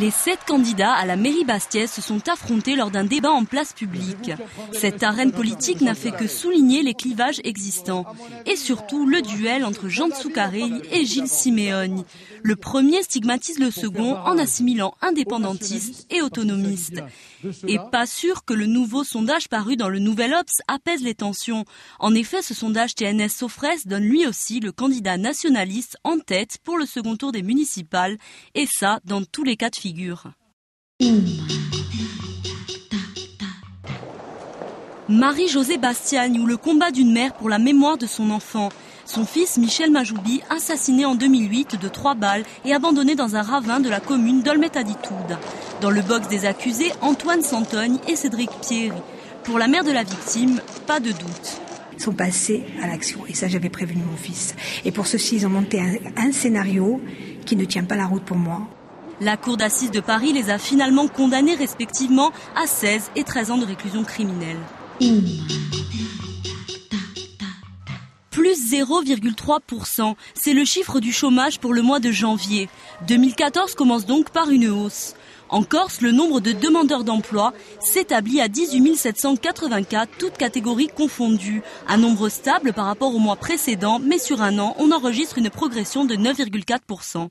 Les 7 candidats à la mairie bastiaise se sont affrontés lors d'un débat en place publique. Cette arène politique n'a fait que souligner les clivages existants. Et surtout le duel entre Jean Tsukarelli et Gilles Simeoni. Le premier stigmatise le second en assimilant indépendantistes et autonomistes. Et pas sûr que le nouveau sondage paru dans le Nouvel Obs apaise les tensions. En effet, ce sondage TNS Sofres donne lui aussi le candidat nationaliste en tête pour le second tour des municipales. Et ça, dans tous les cas de figure. Marie-Josée Bastiagne ou le combat d'une mère pour la mémoire de son enfant. Son fils Michel Majoubi, assassiné en 2008 de 3 balles et abandonné dans un ravin de la commune d'Olmet-Aditoud. Dans le box des accusés, Antoine Santogne et Cédric Pierry. Pour la mère de la victime, pas de doute. Ils sont passés à l'action et ça j'avais prévenu mon fils. Et pour ceci, ils ont monté un scénario qui ne tient pas la route pour moi. La cour d'assises de Paris les a finalement condamnés respectivement à 16 et 13 ans de réclusion criminelle. Plus 0,3%, c'est le chiffre du chômage pour le mois de janvier. 2014 commence donc par une hausse. En Corse, le nombre de demandeurs d'emploi s'établit à 18 784, toutes catégories confondues. Un nombre stable par rapport au mois précédent, mais sur un an, on enregistre une progression de 9,4%.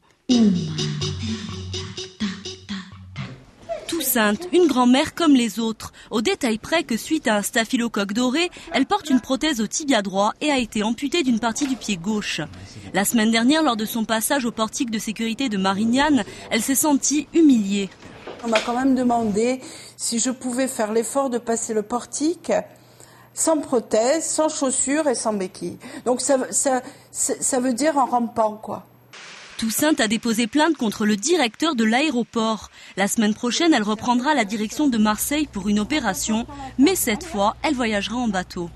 Toussainte, une grand-mère comme les autres, au détail près que suite à un staphylocoque doré, elle porte une prothèse au tibia droit et a été amputée d'une partie du pied gauche. La semaine dernière, lors de son passage au portique de sécurité de Marignane, elle s'est sentie humiliée. On m'a quand même demandé si je pouvais faire l'effort de passer le portique sans prothèse, sans chaussures et sans béquilles. Donc ça veut dire en rampant, quoi. Toussainte a déposé plainte contre le directeur de l'aéroport. La semaine prochaine, elle reprendra la direction de Marseille pour une opération, mais cette fois, elle voyagera en bateau.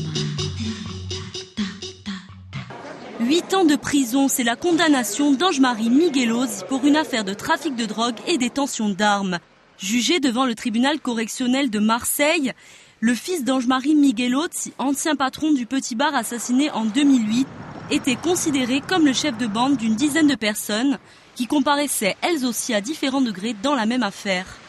8 ans de prison, c'est la condamnation d'Ange-Marie Miguelozzi pour une affaire de trafic de drogue et détention d'armes. Jugé devant le tribunal correctionnel de Marseille, le fils d'Ange-Marie Miguelozzi, ancien patron du petit bar assassiné en 2008, était considéré comme le chef de bande d'une dizaine de personnes qui comparaissaient elles aussi à différents degrés dans la même affaire.